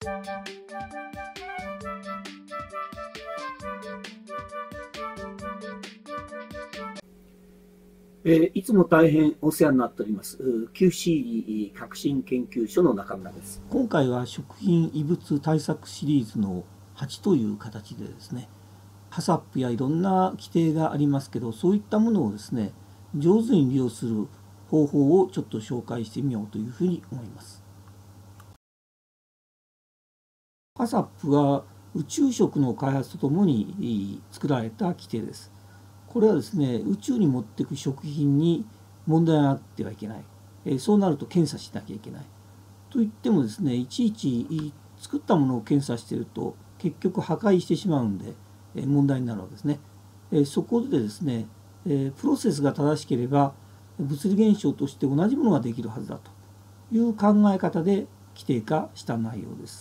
いつも大変お世話になっております QC 革新研究所の中村です。今回は食品異物対策シリーズの8という形でですね、HACCPやいろんな規定がありますけど、そういったものをですね上手に利用する方法をちょっと紹介してみようというふうに思います。HACCPは宇宙食の開発とともに作られた規定です。これはですね、宇宙に持っていく食品に問題があってはいけない、そうなると検査しなきゃいけない。といってもですね、いちいち作ったものを検査していると結局破壊してしまうんで問題になるわけですね。そこでですね、プロセスが正しければ物理現象として同じものができるはずだという考え方で規定化した内容です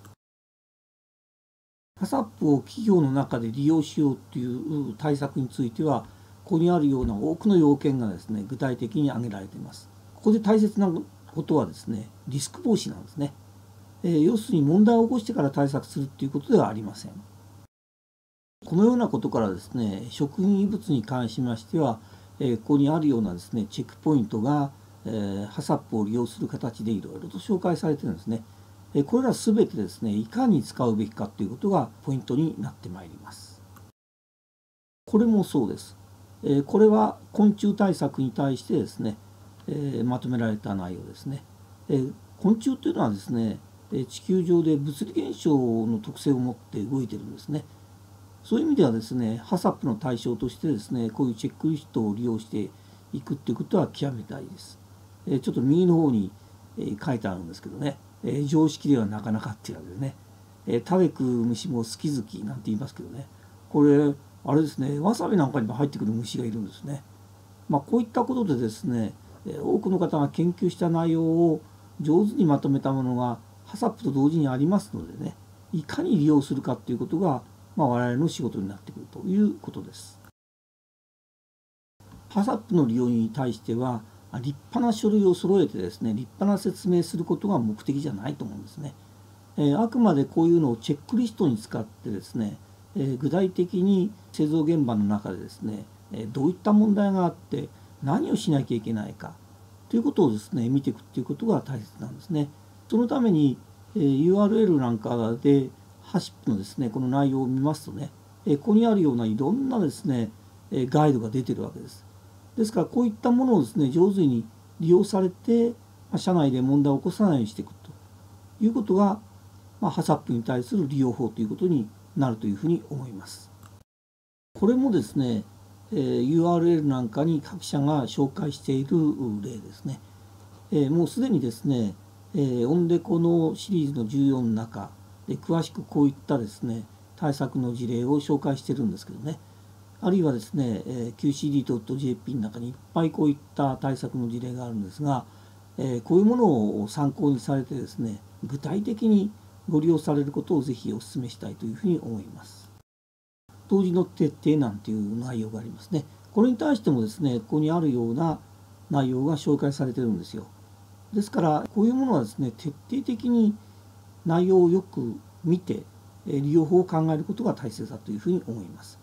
。HACCPを企業の中で利用しようという対策については、ここにあるような多くの要件がですね具体的に挙げられています。ここで大切なことはですね、リスク防止なんですね。要するに問題を起こしてから対策するということではありません。このようなことからですね、食品異物に関しましては、ここにあるようなですねチェックポイントがHACCPを利用する形でいろいろと紹介されているんですね。これらすべてですね、いかに使うべきかということがポイントになってまいります。これもそうです。これは昆虫対策に対してですね、まとめられた内容ですね。昆虫というのはですね、地球上で物理現象の特性を持って動いているんですね。そういう意味ではですね、HACCPの対象としてですね、こういうチェックリストを利用していくということは極めたいです。ちょっと右の方に書いてあるんですけどね、常識ではなかなかっていうわけですね。食べ食う虫も好き好きなんて言いますけどね、これあれですね、わさびなんかにも入ってくる虫がいるんですね。こういったことでですね、多くの方が研究した内容を上手にまとめたものがHACCPと同時にありますのでね、いかに利用するかということが、我々の仕事になってくるということです。HACCPの利用に対しては立派な書類を揃えてですね、立派な説明することが目的じゃないと思うんですね。あくまでこういうのをチェックリストに使ってですね、具体的に製造現場の中でですね、どういった問題があって何をしなきゃいけないかということをですね見ていくということが大切なんですね。そのために URL なんかでHACCPのですねこの内容を見ますとね、ここにあるようないろんなですねガイドが出てるわけです。ですからこういったものをですね上手に利用されて社内で問題を起こさないようにしていくということがHACCPに対する利用法ということになるというふうに思います。これもですね、URL なんかに各社が紹介している例ですね。もうすでにですね、オンデコのシリーズの14の中で詳しくこういったですね対策の事例を紹介してるんですけどね、あるいはですね、QCD.jp の中にいっぱいこういった対策の事例があるんですが、こういうものを参考にされてですね、具体的にご利用されることをぜひお勧めしたいというふうに思います。同時の徹底なんていう内容がありますね。これに対してもですね、ここにあるような内容が紹介されてるんですよ。ですからこういうものはですね、徹底的に内容をよく見て利用法を考えることが大切だというふうに思います。